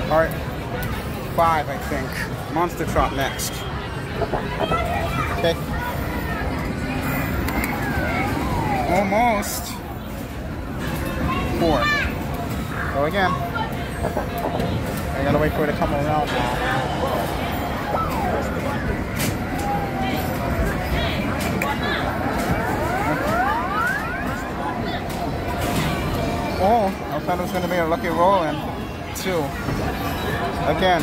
Alright, 5 I think. Monster Trot next. Okay. Almost. 4. Go again. I gotta wait for it to come around now. Oh, I thought it was gonna be a lucky roll in 2. Again.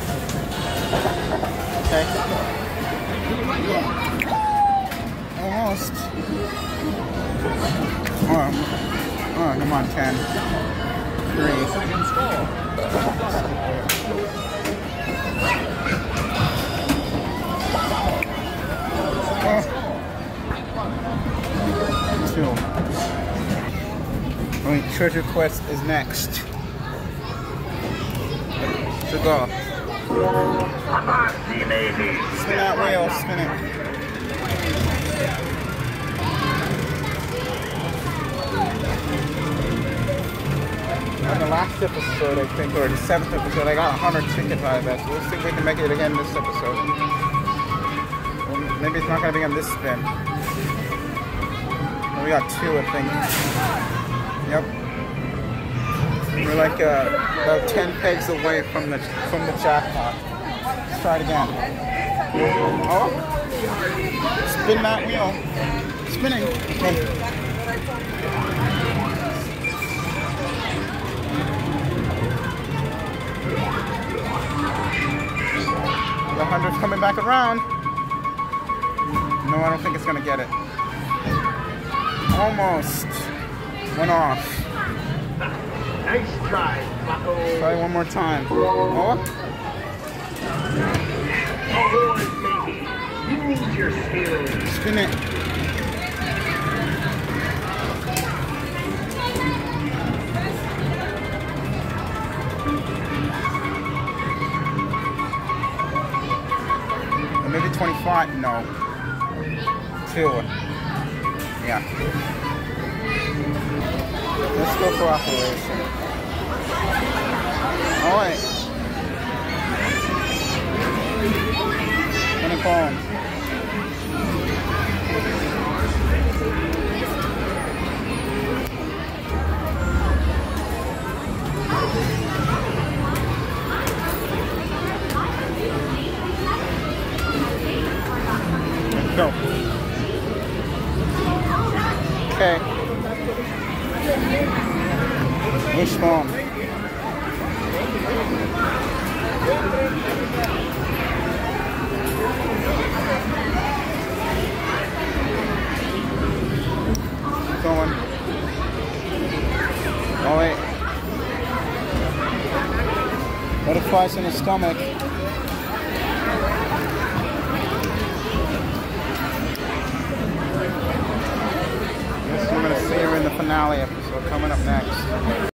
Okay. Almost. Oh, come on, 10. 3. Oh. 2. Wait, Treasure Quest is next. So go. Spin that wheel, spin it. On the last episode, I think, or the 7th episode, I got 100 tickets out of that. So we'll see if we can make it again this episode. Well, maybe it's not going to be on this spin. Well, we got 2, I think. Yep. We're like about 10 pegs away from the jackpot. Let's try it again. Oh, spin that wheel. Spinning. Okay. The 100's coming back around. No, I don't think it's gonna get it. Almost. Went off. Nice try, Bucko. Try one more time. Oh. Oh, baby. Use your skills. Spin it. Maybe 25. No. 2. Yeah. Let's go for operation. Alright. 20 poems. Let's go. Okay. Wishbone. Going. Oh wait. Butterflies in his stomach. Guess we're gonna see her in the finale episode coming up next.